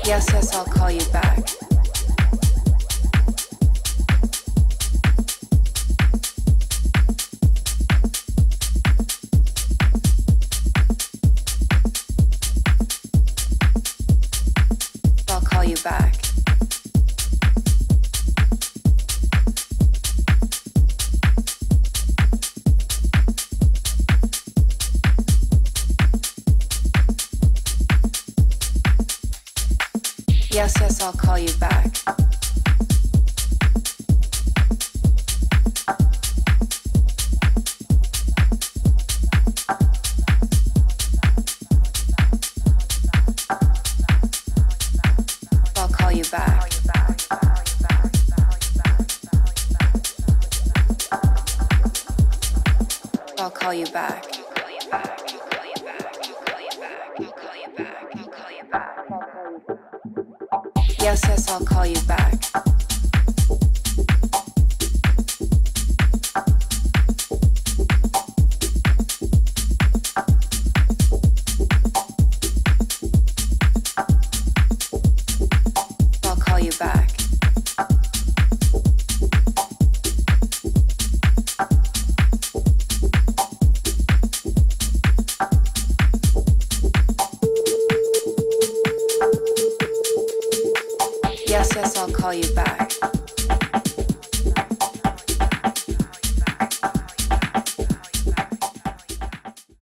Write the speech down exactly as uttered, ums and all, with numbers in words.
Yes, yes, I'll call you back. I'll call you back. Yes, yes, I'll call you back. I'll call you back. I'll call you back. Yes, yes, I'll call you back.